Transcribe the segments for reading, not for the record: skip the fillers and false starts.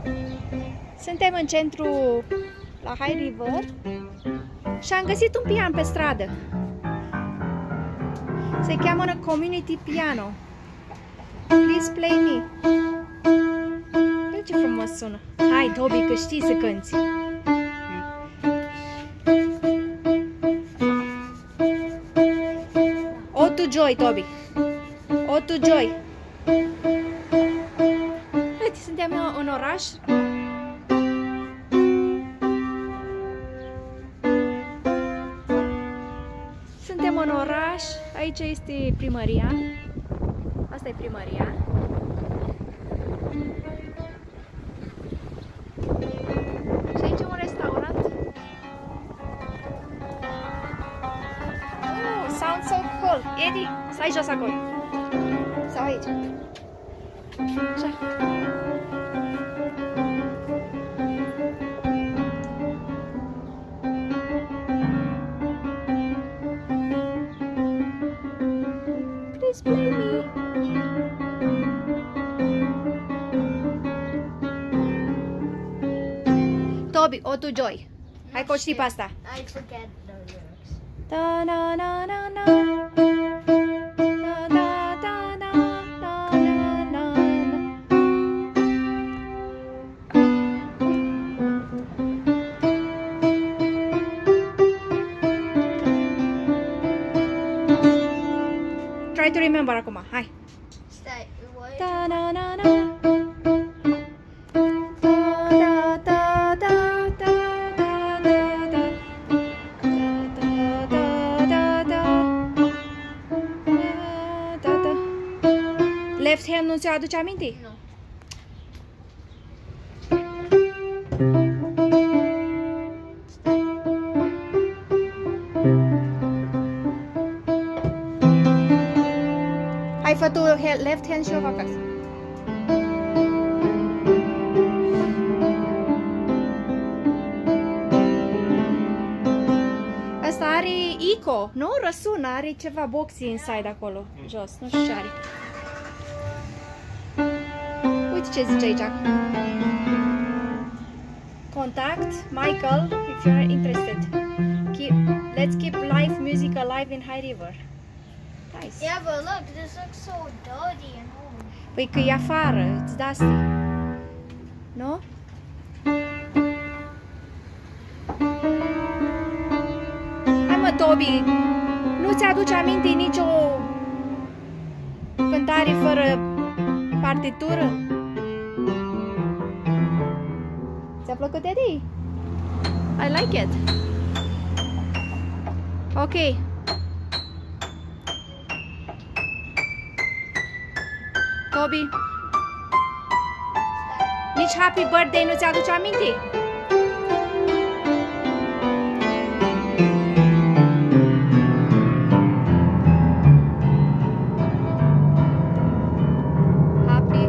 Suntem în centru la High River și am găsit un pian pe stradă. Se cheamă Community Piano. Please play me. Ce frumos sună. Hai, Toby, că știi să cânti. O to joy, Toby. O to joy. Uite, suntem în oraș. Suntem în oraș. Aici este primăria. Asta e primăria. Și aici e un restaurant. Oh, sounds so cool. Eddie, stai jos acolo. Sau aici. Așa. Please play me. Toby, O to joy. Hai că o știi pe asta. I forget the lyrics. Da na na na na. Da da da na na na na. Try to remember acum. Hai. Stai, what? Da na na na. Da da da da da da da. Left hand nu ți-o aduce aminte? Nu. Hai, fă tu left hand și eu fac asta. Asta are eco, nu? Răsună, are ceva boxy inside acolo, jos, nu știu ce are. Uite ce zice aici. Contact Michael if you are interested. Let's keep live music alive in High River. Nice. Yeah, but look, this looks so dirty and old. Păi că e afară, it's dusty. Nu? Hai mă, Toby, nu ți-aduce aminte nicio cântare fără partitură? Ți-a plăcut, Eddie? I like it. Ok. Toby, nici Happy Birthday nu ți-aduce aminte? Happy.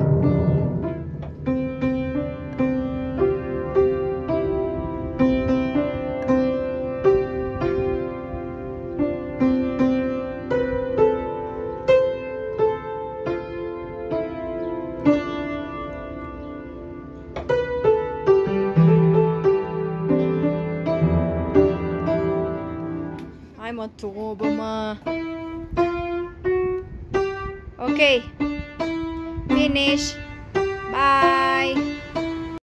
Hai mă, Tobă, mă. Ok. Finish. Bye.